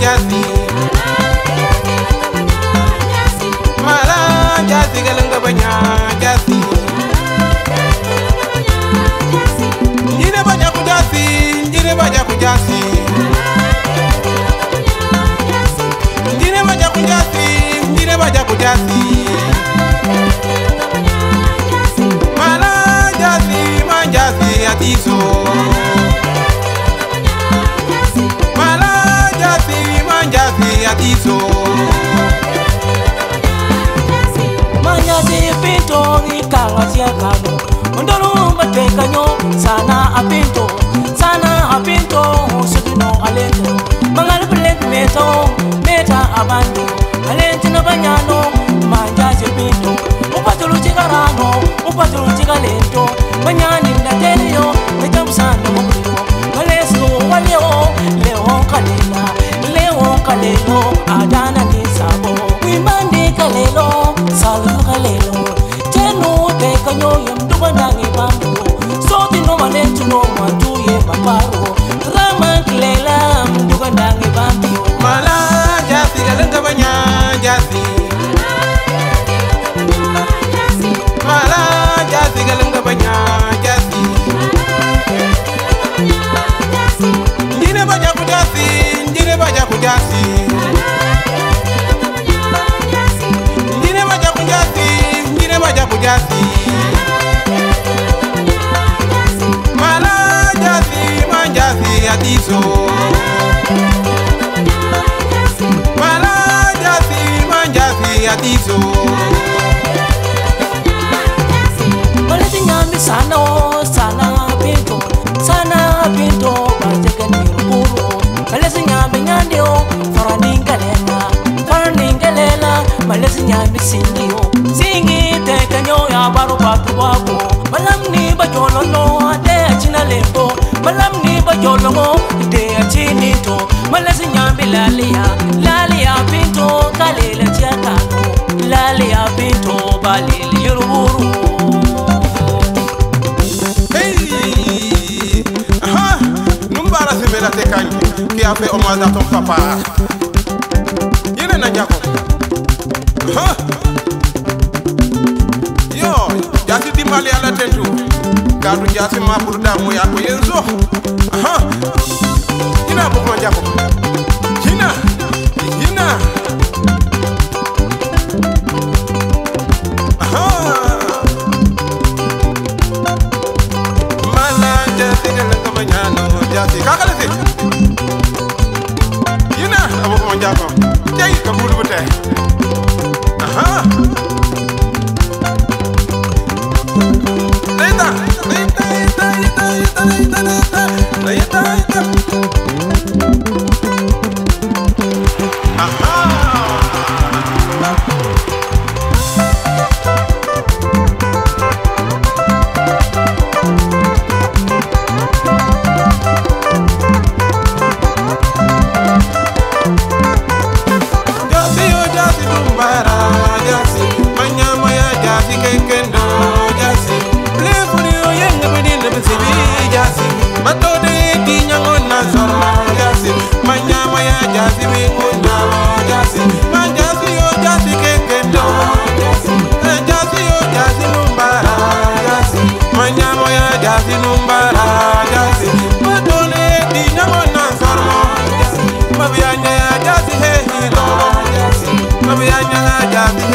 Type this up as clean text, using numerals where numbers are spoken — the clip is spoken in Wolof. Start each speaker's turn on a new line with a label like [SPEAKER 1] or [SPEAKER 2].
[SPEAKER 1] jasi mala jasi galanga banya jasi njire baja ku jasi njire baja ku jasi njire baja ku jasi njire baja ku jasi mala jasi manjasi atiso mala jasi manjasi atiso
[SPEAKER 2] Manyasi pinto ikanga siakano Ondolu matekanyo sana apinto sudino alento Mangal pelek meto meta abando Alentino banyano manjasi pinto Upatulu chigarano upatulu chigalento Banyani ndaterio mejamsana mokrio Malesu waleo leo kalelo adana nisabo Wimandi kalelo salu kalelo Tenu te kanyo yamduba nangi bambu Soti no malentu no matuye paparo Rama kilela mduba nangi bambu
[SPEAKER 1] mala jasi galanga banya jasi mala jasi galanga banya jasi njire baja ku jasi njire baja ku jasi njire baja ku jasi njire baja ku jasi mala jasi manjasi atiso mala jasi manjasi atiso
[SPEAKER 2] Malati nyambi sana pinto Bajaka nirupuro Malati nyambi nyandio Faraningalela Malati nyambi Singi tekanyo ya baru patu wako Malam ni bajolono ade achina lempo Malam ni bajolono ade achinito Malati nyambi lalia pinto Kalela chiakano Lalia pinto balili yuruburu
[SPEAKER 1] Numbara sebela tekanyi qui a fait hommage à ton papa. Yene na jako. Yo, jasi di mali ala tentu. Gadu jasi ma pour damu ya ko yenzo. Ina bu ko jako. Hina. Jasi kakale se yina abo ko njako tay ka bulu bute leta Jasi